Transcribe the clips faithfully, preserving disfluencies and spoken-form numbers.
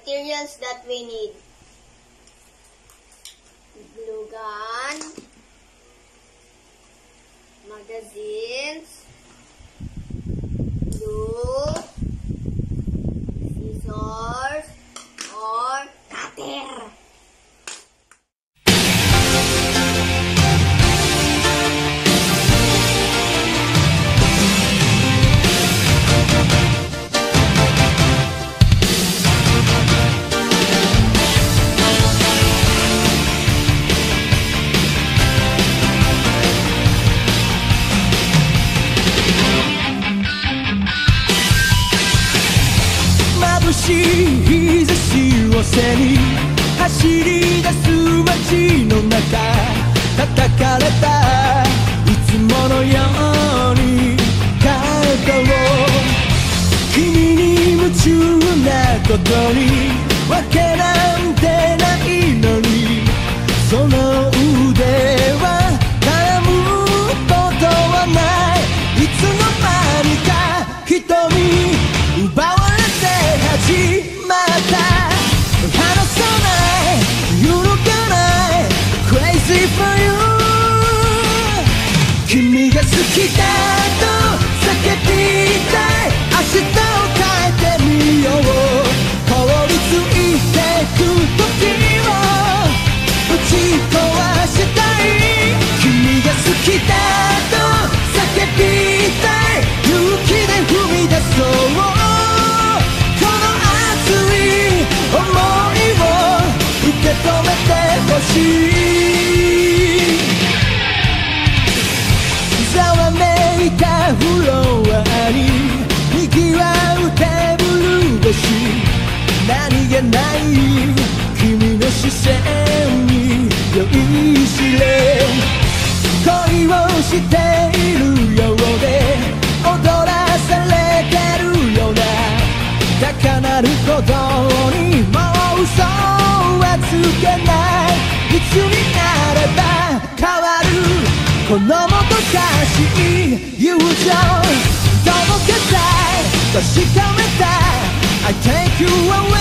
materials that we need. Glue gun, magazines, glue, scissors, or cutter. 眩しい日差しを背に走り出す街の中、叩かれたいつものようにカードを、君に夢中なことにわけなんてないのに、その腕は絡むことはない。いつの間にか瞳奪われ始まった。離さない、揺るがない Crazy for you。 君が好きだと叫びたい。明日を変えてみよう。凍りついてく時を打ち壊したい。君が好きだと叫びたい。勇気で踏み出そう。想いを受け止めてほしい。ざわめいたフロアに賑わうテーブル越し、何気ない君の視線に酔いしれ、恋をしているようで踊らされてるような高鳴る鼓動にもう嘘はつけない。いつになれば変わるこのもどかしい友情、届けたい、確かめたい I take you away。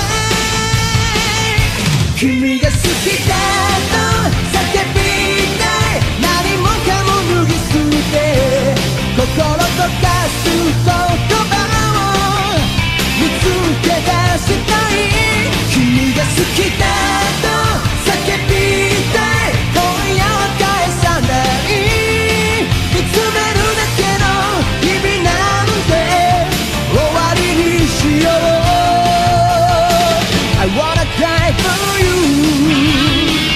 君が好きだと叫びたい。何もかも脱ぎ捨て心溶かす言葉を見つけ出したい。君が好きだと叫びたい。今夜は返さない。見つめるだけの日々なんて終わりにしよう。 I wanna cry for you。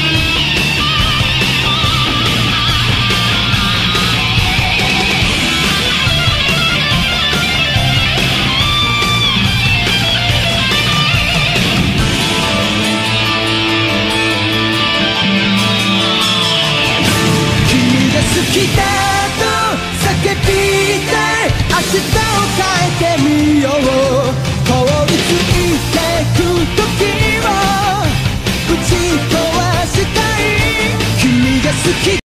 好きだと叫びたい。明日を変えてみよう。凍りついてく時を打ち壊したい。君が好き